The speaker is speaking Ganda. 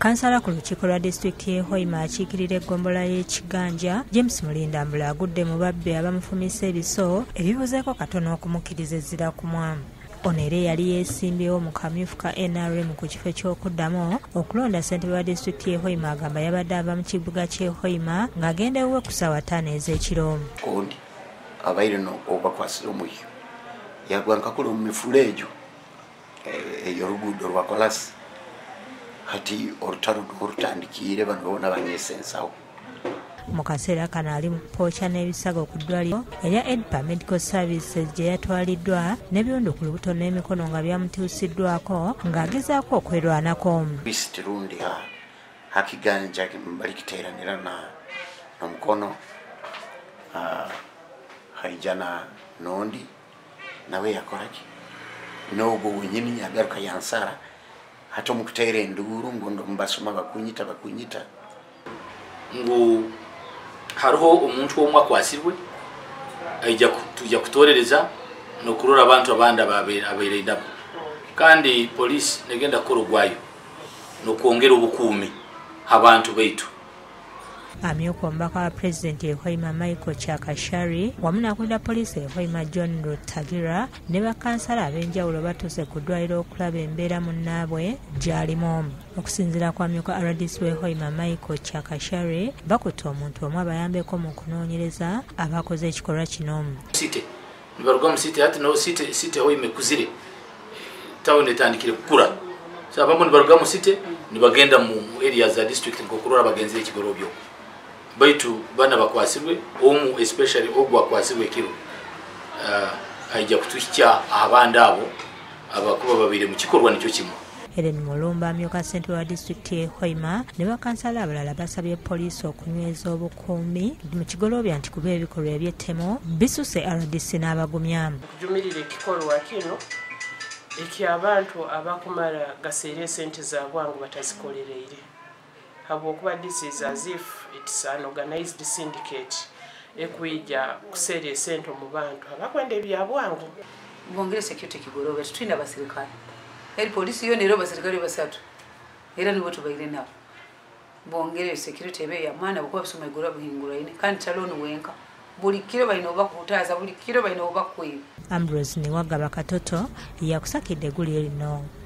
kansala ku lukiiko lwa disitulikiti y'e Hoima akiikirira eggombola y'Ekiganja James Mulindambula agudde mu babbi abamufumisa ebiso ebibuzeeko katono okumukkiriza ezzira ku mwamu. Ono era yali yeesimbyewo mu kamyufu ka NRM ku kifo ky'okuddamu okulonda ssentebe wa disitulikiti y'e Hoima agamba yabadde ava mu kibuga ky'e Hoima ng'agenda ewuwe ku ssaawa 5 ez'ekiro. Kondi abaire n'obakwasira omuliro yagwa nkakula mu mifuleejo ey'oluguudo lwa kolasi hati olutalo n'olutandikiire bano bona banyesensawo. Mu kaseera kano ali mu poocha n'ebisago ku ddwaliro erya EDPA Medical Services gye yatwaliddwa n'ebiwundu ku lubuto n'emikono nga byamutuusiddwako ng'agezaako okwerwanako. Bisirundi hakiganja balikiteeranira n'omukono haijana nondi nawe yakolaki n'ogwo wenyini yagaruka yansara hata omukuteera enduulu ngondo mubasoma bakunyita ngu hariho omuntu omu akwasirwe tujja kutorereza n'okurora abantu abandi abaire nabo kandi polisi negenda kukora ogwayo n'okwongera obukuumi abantu baitu. Amyuka omubaka wa pulezidenti e Hoima Michael Chakashari wamu n'akulira poliisi e Hoima John Rutagira ne bakansala ab'enjawulo batuuse ku ddwaliro okulaba embeera munnaabwe gy'alimu. Okusinziira kwa amyuka RDC w'e Hoima Michael Chakashari bakutte omuntu omu abayambeko mu kunoonyereza abakoze ekikolwa kino. Site nibaruga mu site hati no site Hoima ekuzire tawuni etandikire kukula so abamu nibaruga mu site nibagenda mu area za district nk'okulora bagenzi ekigorobyo baitu bana bakwasirwe omu especially ogwa kwasirwe kiro aija kutuhikya abandi abo abakuba babire mu kikorwa nicyo kimwe. Helen Mulumba amyuka ssentebe wa disitulikiti y'e Hoima ne bakansala abalala basabye poliisi okunyweza obukuumi mu kigolobya nti kuba ebikolwa eby'ettemo bisuse RDC n'abagumyamu. Okujumirira ekikolwa kino eky'abantu abakumala gaseera esente zaabwe ngo batazikolereire habwokuba this is as if it's an organized syndicate ekwija kuseera esente mu bantu abakwenda ebyabwangu. Bongere security kigolobe tutunda abasirikale eri polisi yo nero abasirikale basatu era nibo tubaire nabo bongere security ebe ya mwana bako bisoma igora buhingura ine kandi taloni wenka buli kiro bayino bakutaza buli kiro bayino bakwiba. Ambrose Niwagaba Katoto yakusakidde eggulire lino.